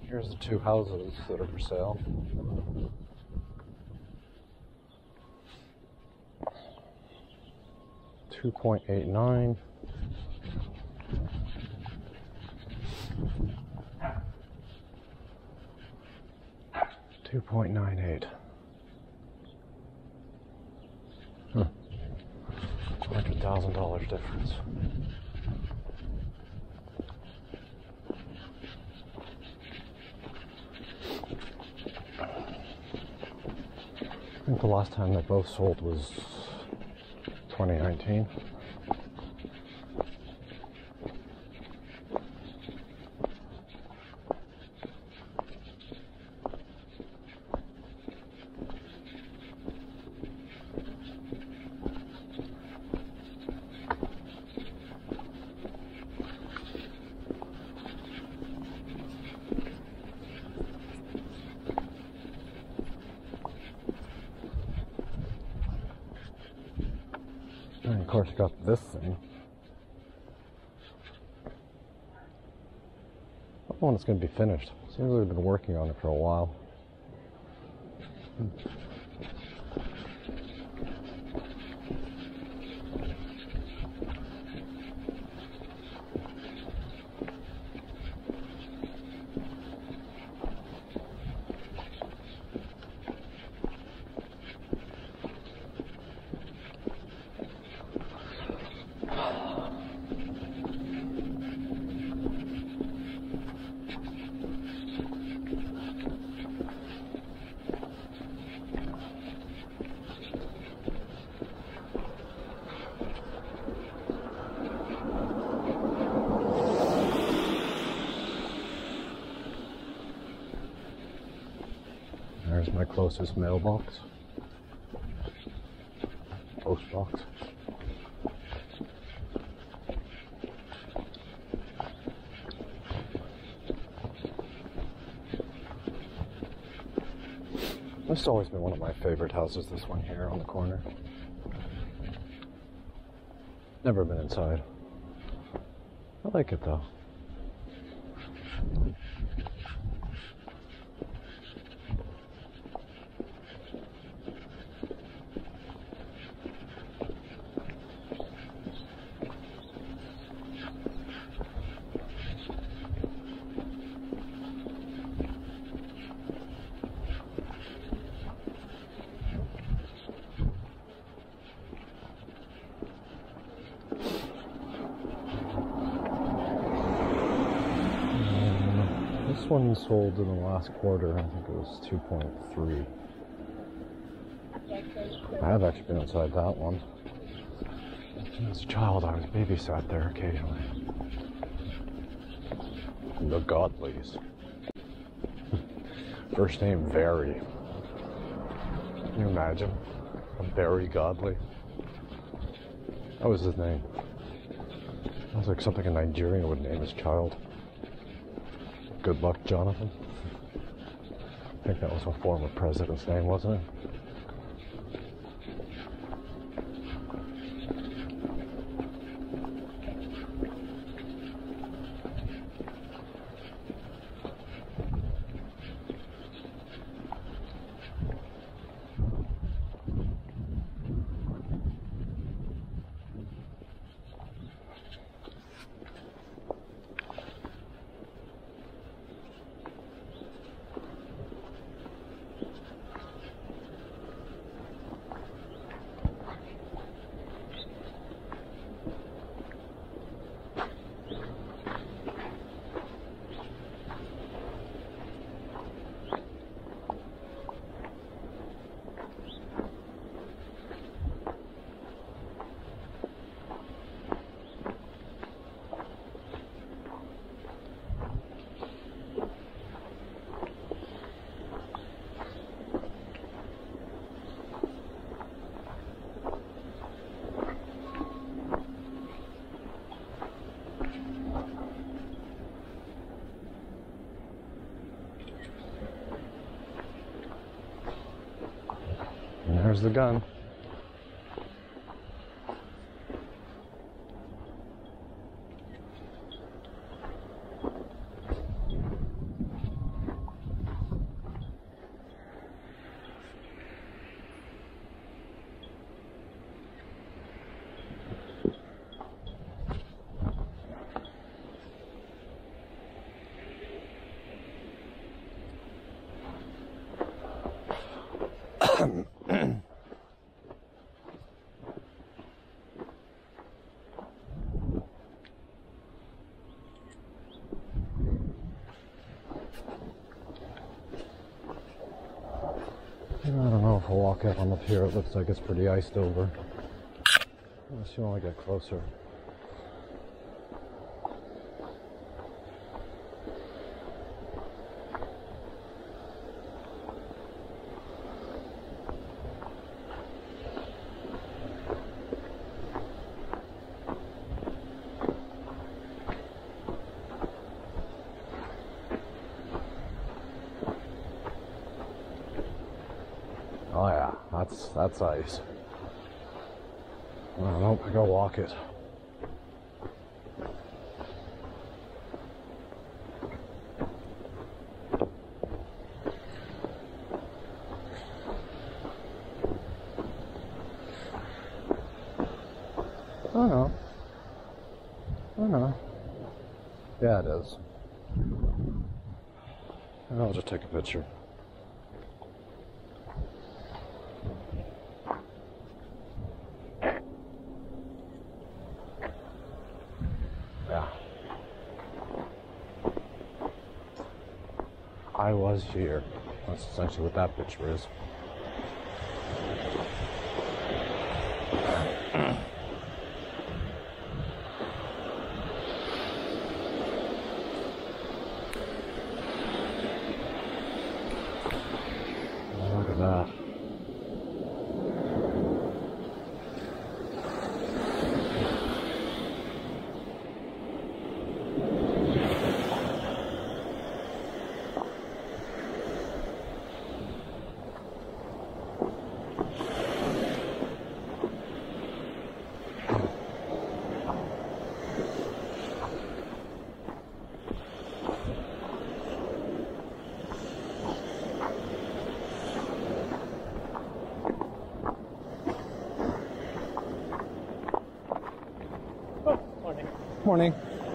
Here's the two houses that are for sale. $2.89. $2.98. $100,000 difference. I think the last time they both sold was 2019. And of course, got this thing. I don't know when it's going to be finished. Seems like they've been working on it for a while. There's my closest mailbox. Post box. This has always been one of my favorite houses, this one here on the corner. Never been inside. I like it though. This one sold in the last quarter. I think it was 2.3. I have actually been inside that one. As a child, I was babysat there occasionally. The Godleys. First name, Very. Can you imagine? A Very Godly. That was his name. Sounds like something a Nigerian would name his child. Good luck, Jonathan. I think that was a former president's name, wasn't it? And there's the gun. I don't know if I'll walk out on up here. It looks like it's pretty iced over. Unless you want to get closer. Oh yeah, that's ice. Oh, nope, I gotta walk it. Oh no. Oh no. Yeah, it is. And I'll just take a picture. Yeah. I was here. That's essentially what that picture is. Look at that. Morning.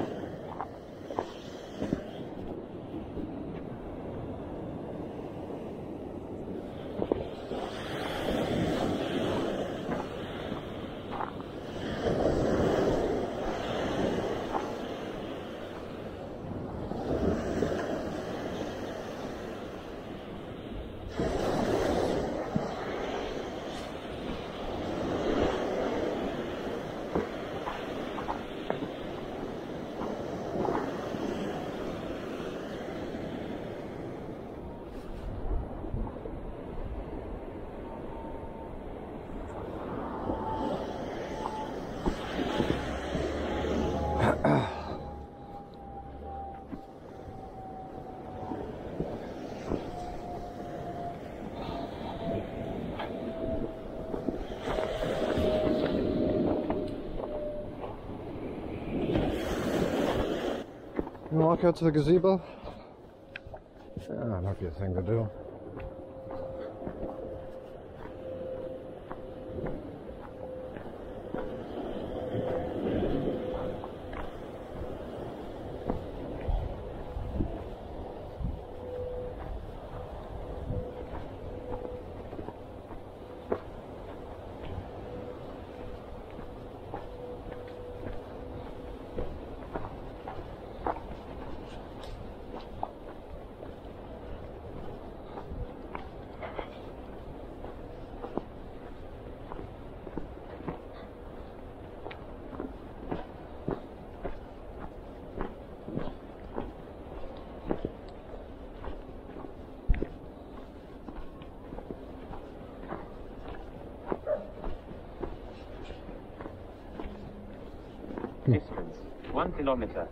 You wanna walk out to the gazebo? Yeah, that might be a thing to do. Distance 1 kilometer.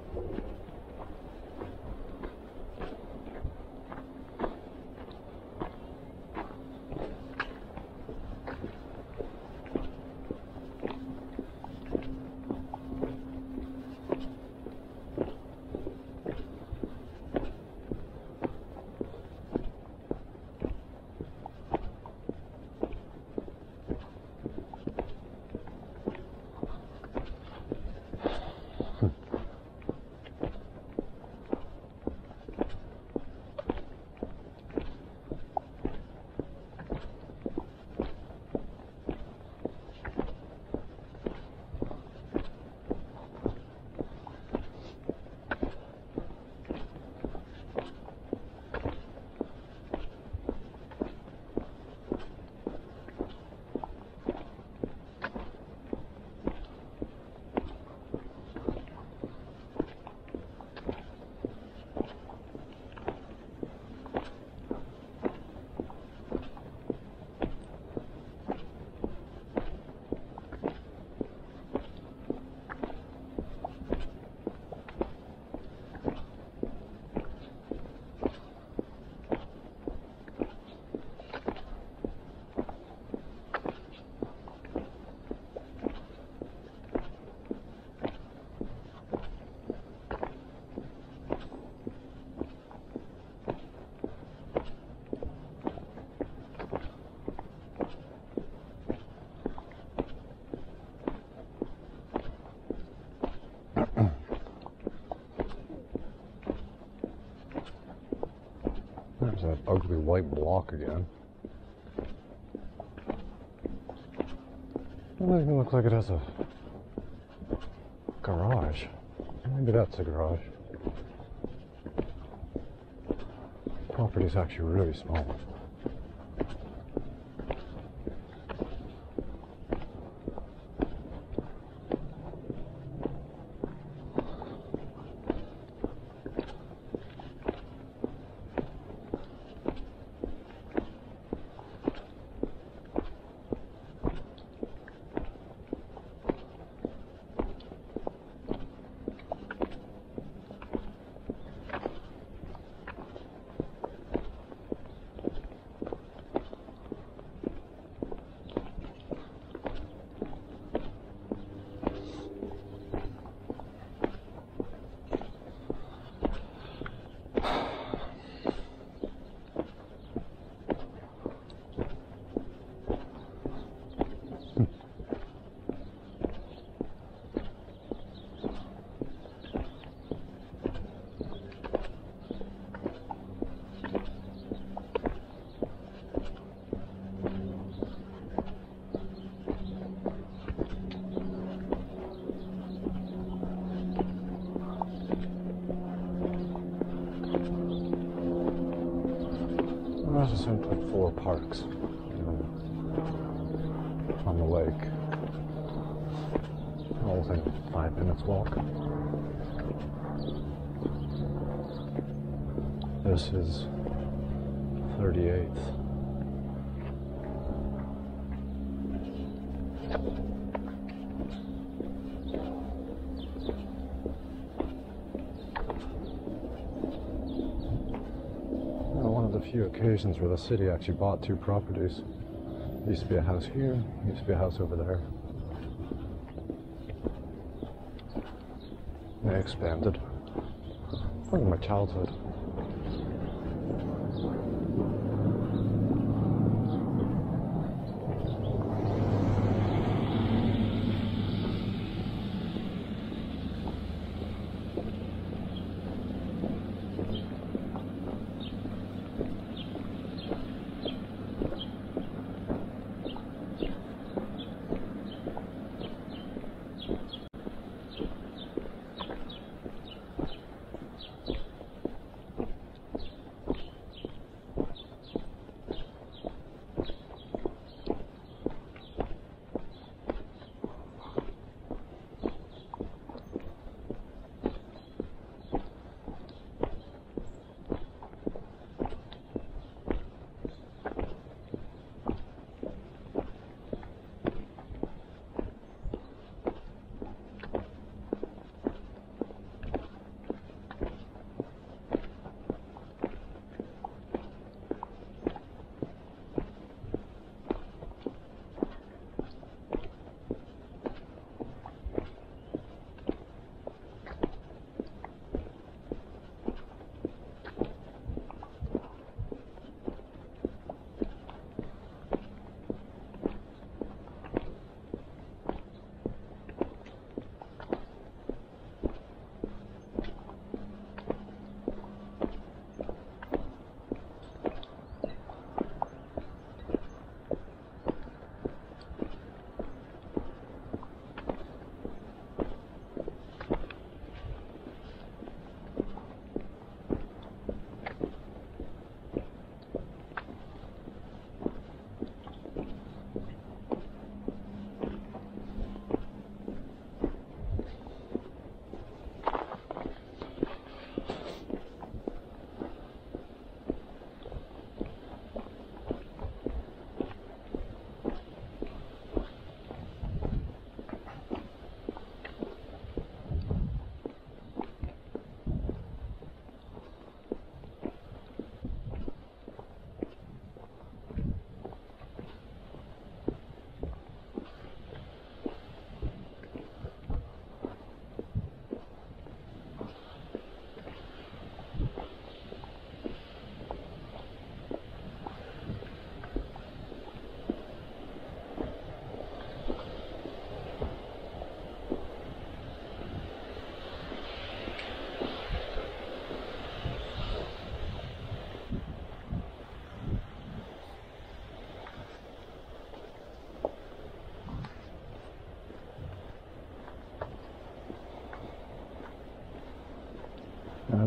ugly white block again. It doesn't even look like it has a garage. Maybe that's a garage. Property's actually really small. There's essentially 4 parks on the lake. All within 5 minutes walk. This is 38th. One of the few occasions where the city actually bought 2 properties. There used to be a house here, there used to be a house over there. They expanded. Look at my childhood.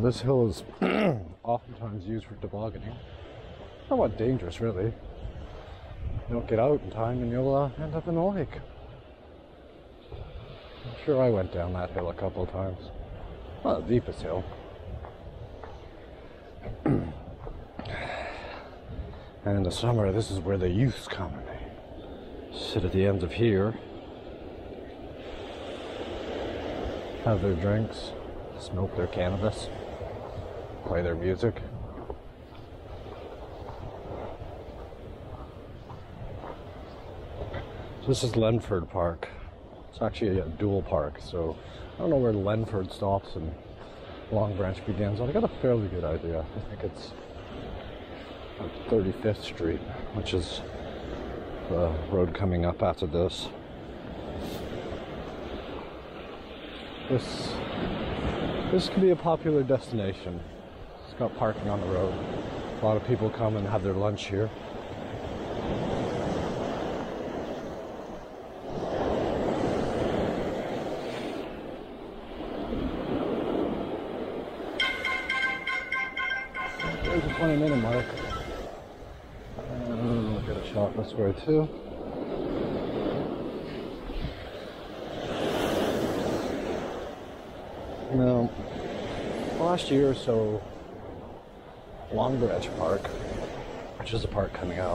This hill is oftentimes used for tobogganing. Somewhat dangerous, really. You don't get out in time and you'll end up in the lake. I'm sure I went down that hill a couple of times. Not the deepest hill. And in the summer, this is where the youths come. They sit at the ends of here, have their drinks, smoke their cannabis, play their music. So this is Lenford Park. It's actually a dual park, so I don't know where Lenford stops and Long Branch begins. I got a fairly good idea. I think it's 35th Street, which is the road coming up after this. This could be a popular destination. It's got parking on the road. A lot of people come and have their lunch here. There's the 20-minute mark. We'll get a shot this way too. Now, last year or so, Long Branch Park, which is a park coming up,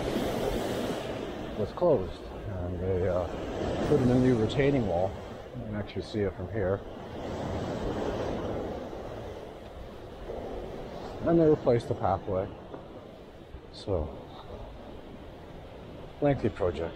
was closed, and they put in a new retaining wall. You can actually see it from here. And they replaced the pathway. So, lengthy project.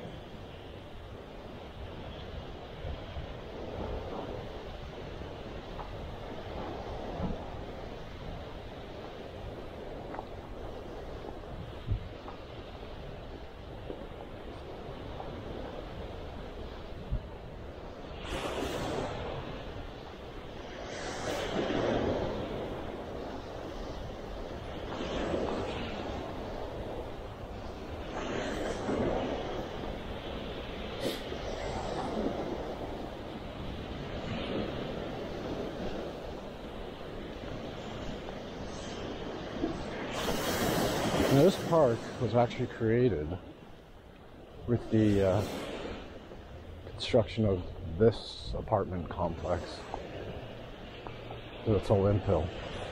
Now, this park was actually created with the construction of this apartment complex. So it's all infill.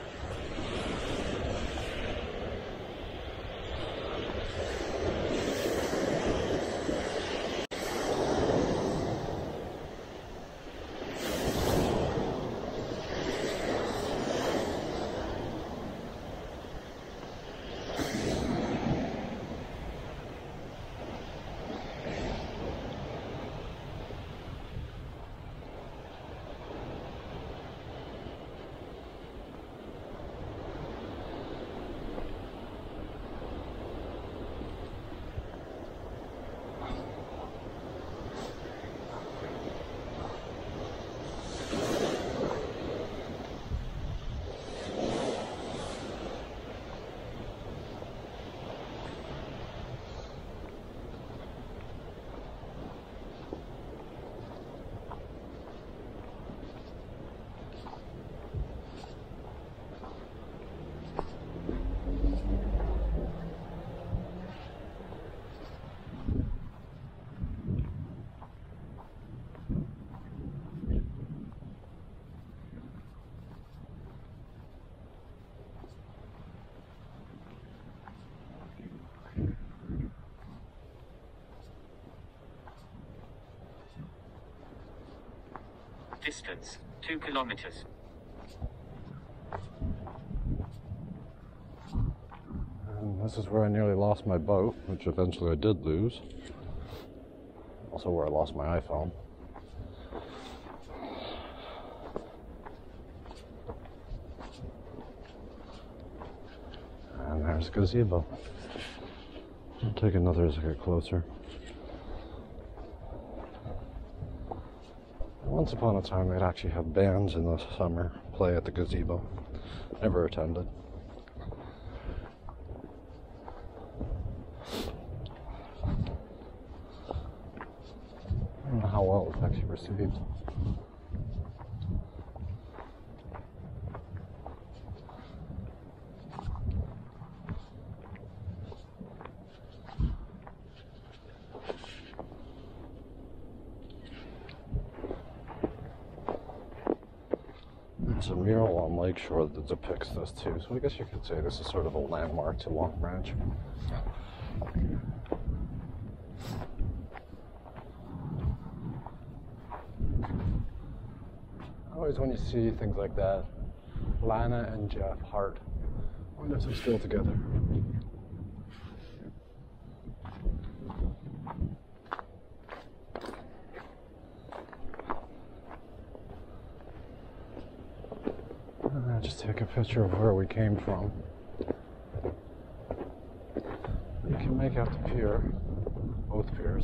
Distance, 2 kilometers. And this is where I nearly lost my boat, which eventually I did lose. Also where I lost my iPhone. And there's Gazebo. I'll take another as I get closer. Once upon a time, they'd actually have bands in the summer play at the Gazebo. Never attended. I don't know how well it was actually received. There's a mural on Lakeshore that depicts this too, so I guess you could say this is sort of a landmark to Long Branch. Always when you see things like that, Lana and Jeff Hart, I wonder if they're still together. Just take a picture of where we came from. You can make out the pier, both piers.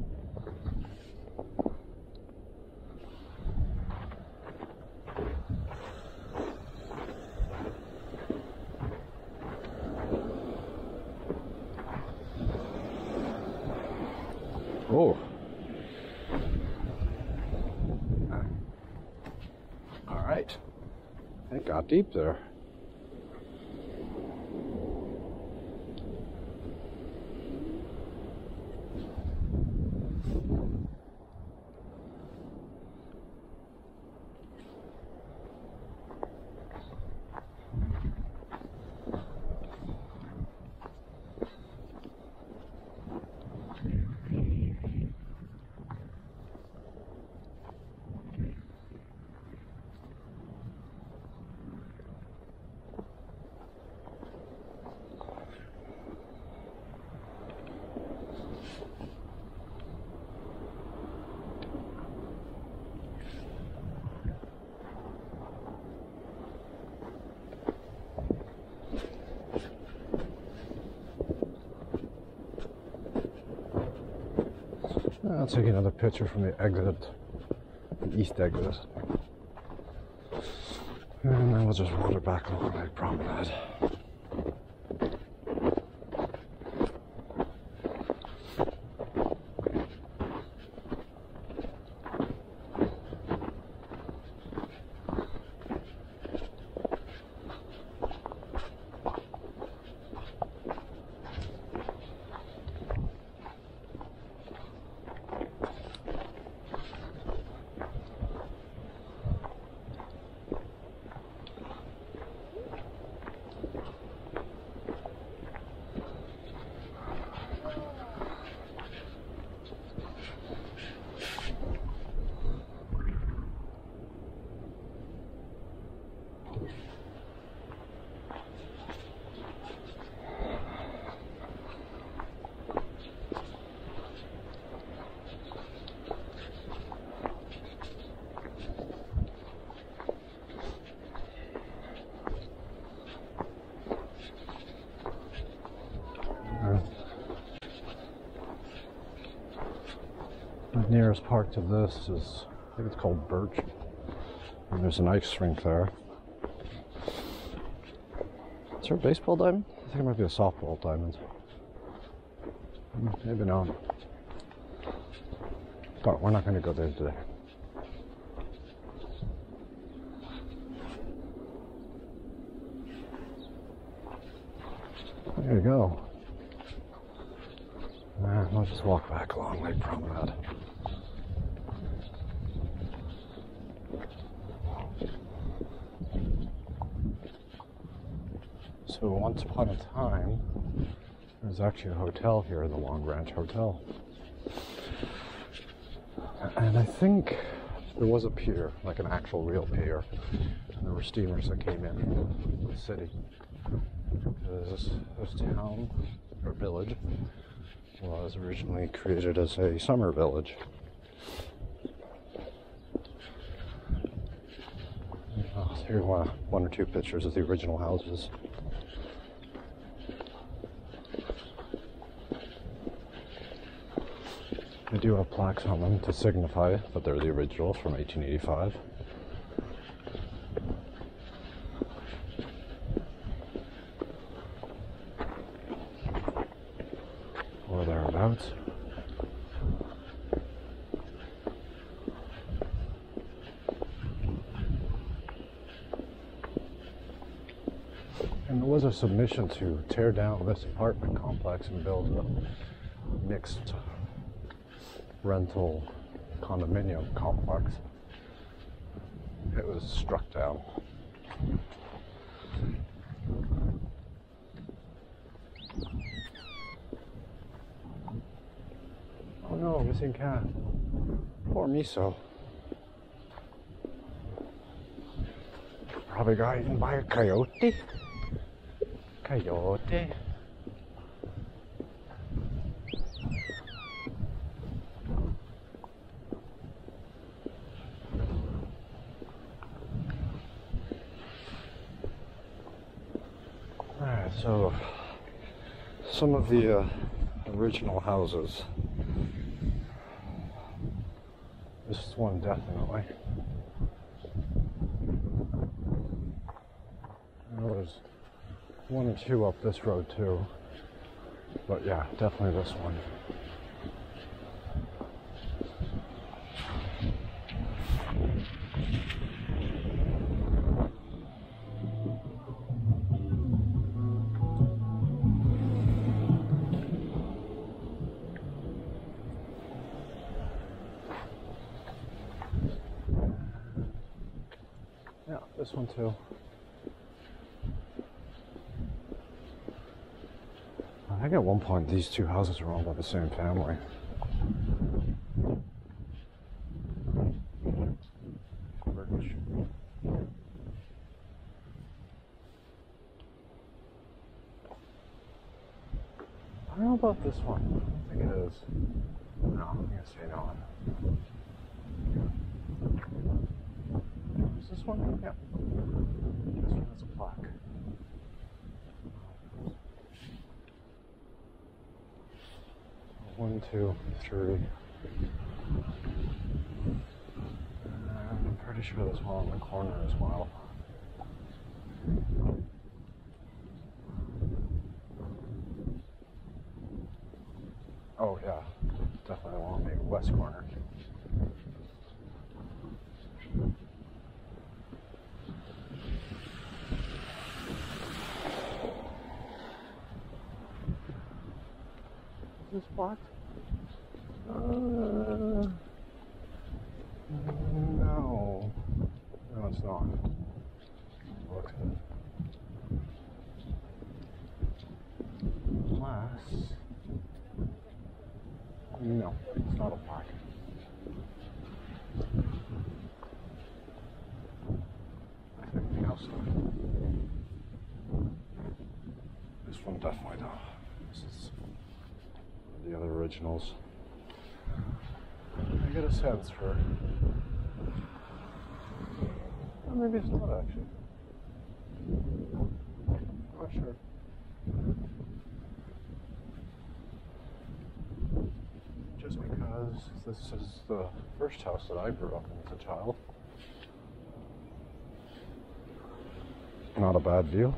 Oh. All right. It got deep there. I'll take another picture from the exit, the east exit. And then we'll just wander back along that promenade. The nearest park to this is, I think it's called Birch, and there's an ice rink there. Is there a baseball diamond? I think it might be a softball diamond. Maybe not. But we're not going to go there today. There you go. I'll just walk back along Lake Promenade. So once upon a time, there was actually a hotel here, the Long Branch Hotel. And I think there was a pier, like an actual real pier. And there were steamers that came in from the city. This town, or village, was originally created as a summer village. Here are one or two pictures of the original houses. They do have plaques on them to signify that they're the originals from 1885. Or thereabouts. And there was a submission to tear down this apartment complex and build a mixed rental condominium complex. It was struck down. Oh no, missing cat. Poor Miso. Probably got eaten by a coyote. Coyote. Alright, so some of the original houses. This is one definitely. There's one or two up this road too. But yeah, definitely this one. Yeah, this one too. I think at one point these two houses were owned by the same family. I don't know about this one. I think it is. No, I'm gonna say no. Is this one? Yeah. This one has a plaque. 1, 2, 3. I'm pretty sure there's one on the corner as well. Oh yeah, definitely along the west corner. Is this blocked? No. No, it's not. Looks good. Unless... No, it's not a plaque. Anything else? This one definitely not. This is the other originals. I get a sense for... Or maybe it's not actually. Not sure. Just because this is the first house that I grew up in as a child. Not a bad view.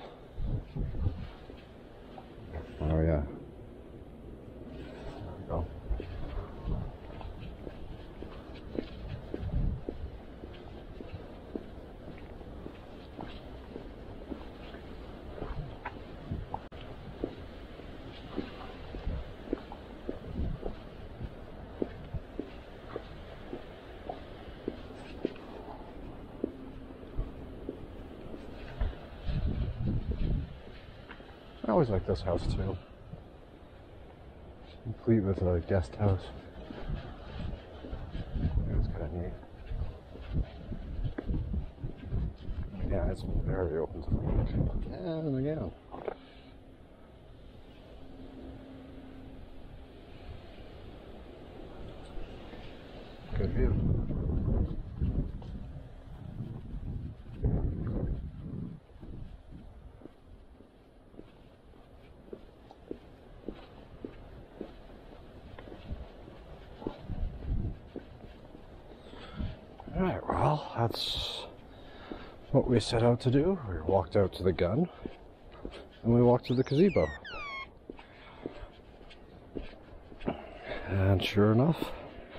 Oh yeah. There we go. I always like this house too. Complete with a guest house. It's kind of neat. Yeah, it's very open to the public. And again. Good view. Alright, well, that's what we set out to do. We walked out to the gun, and we walked to the gazebo. And sure enough,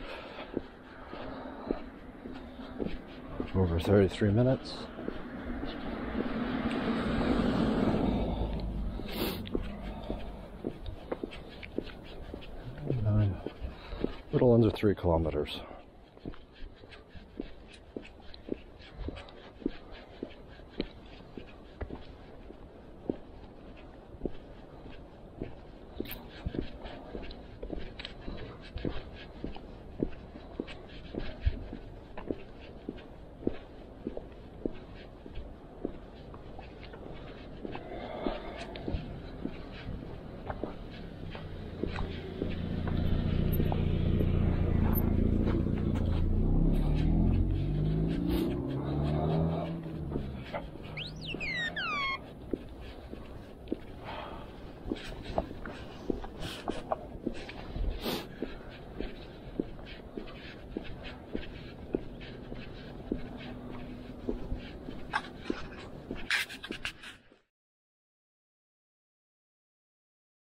over 33 minutes. A little under 3 kilometers.